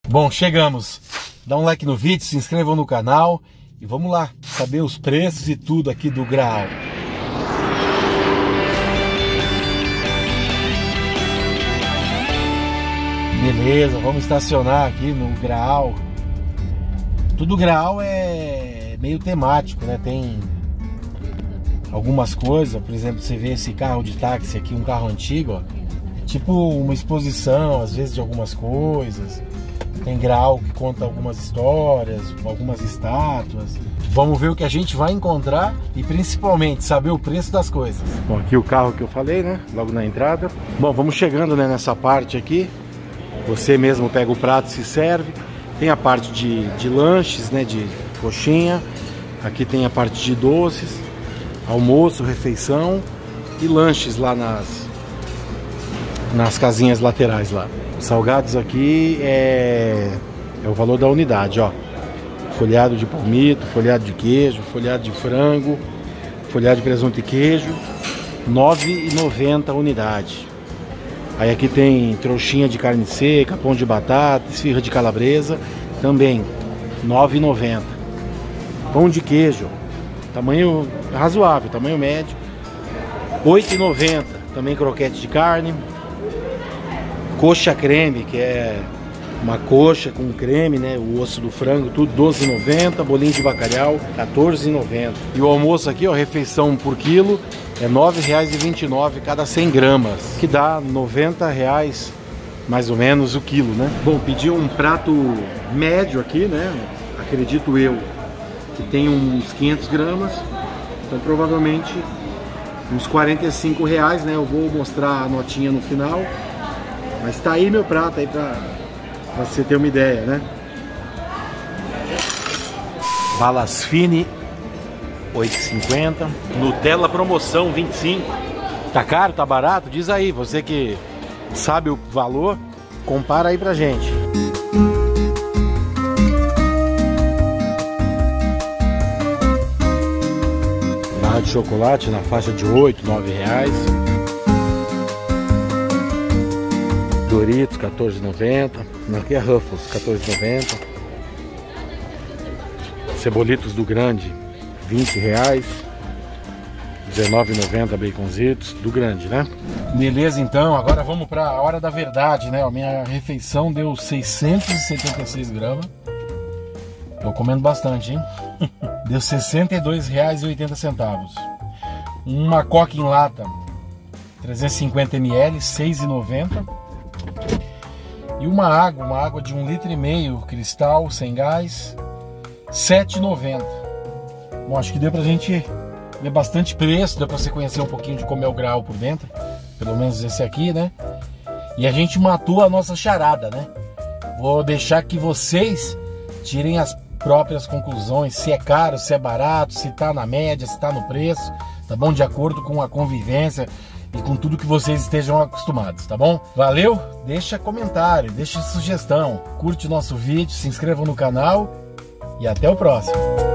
Bom, chegamos. Dá um like no vídeo, se inscrevam no canal e vamos lá saber os preços e tudo aqui do Graal. Beleza, vamos estacionar aqui no Graal. Tudo Graal é meio temático, né? Tem algumas coisas, por exemplo, você vê esse carro de táxi aqui, um carro antigo, ó, é tipo uma exposição, às vezes, de algumas coisas. Tem Graal que conta algumas histórias, algumas estátuas. Vamos ver o que a gente vai encontrar e principalmente saber o preço das coisas. Bom, aqui o carro que eu falei, né? Logo na entrada. Bom, vamos chegando, né, nessa parte aqui. Você mesmo pega o prato e se serve. Tem a parte de lanches, né? De coxinha. Aqui tem a parte de doces, almoço, refeição e lanches lá nas casinhas laterais lá. Salgados aqui é o valor da unidade, ó. Folhado de palmito, folhado de queijo, folhado de frango, folhado de presunto e queijo, R$ 9,90 a unidade. Aí aqui tem trouxinha de carne seca, pão de batata, esfirra de calabresa, também R$ 9,90. Pão de queijo, tamanho razoável, tamanho médio, R$ 8,90. Também croquete de carne. Coxa creme, que é uma coxa com creme, né? O osso do frango, tudo R$ 12,90. Bolinho de bacalhau, R$ 14,90. E o almoço aqui, ó, refeição por quilo, é R$ 9,29 cada 100 gramas, que dá R$ 90 mais ou menos o quilo, né? Bom, pedi um prato médio aqui, né? Acredito eu que tem uns 500 gramas, então provavelmente uns R$ 45, né? Eu vou mostrar a notinha no final. Mas tá aí meu prato aí pra você ter uma ideia, né? Balas Fine, R$ 8,50. Nutella promoção, 25. Tá caro, tá barato? Diz aí, você que sabe o valor, compara aí pra gente. Barra de chocolate na faixa de R$ 8, R$ 9. Doritos, R$ 14,90. Aqui é Ruffles, R$ 14,90. Cebolitos do Grande, R$ 20. R$ 19,90 baconzitos do Grande, né? Beleza, então, agora vamos para a hora da verdade, né? A minha refeição deu 676 gramas. Tô comendo bastante, hein? Deu R$ 62,80. Uma Coca em lata, 350 ml, R$ 6,90. E uma água de 1,5 litro, cristal, sem gás, R$ 7,90. Bom, acho que deu pra gente ver bastante preço, deu pra você conhecer um pouquinho de como é o Graal por dentro, pelo menos esse aqui, né? E a gente matou a nossa charada, né? Vou deixar que vocês tirem as próprias conclusões, se é caro, se é barato, se tá na média, se tá no preço, tá bom? De acordo com a convivência e com tudo que vocês estejam acostumados, tá bom? Valeu? Deixa comentário, deixa sugestão, curte o nosso vídeo, se inscreva no canal e até o próximo.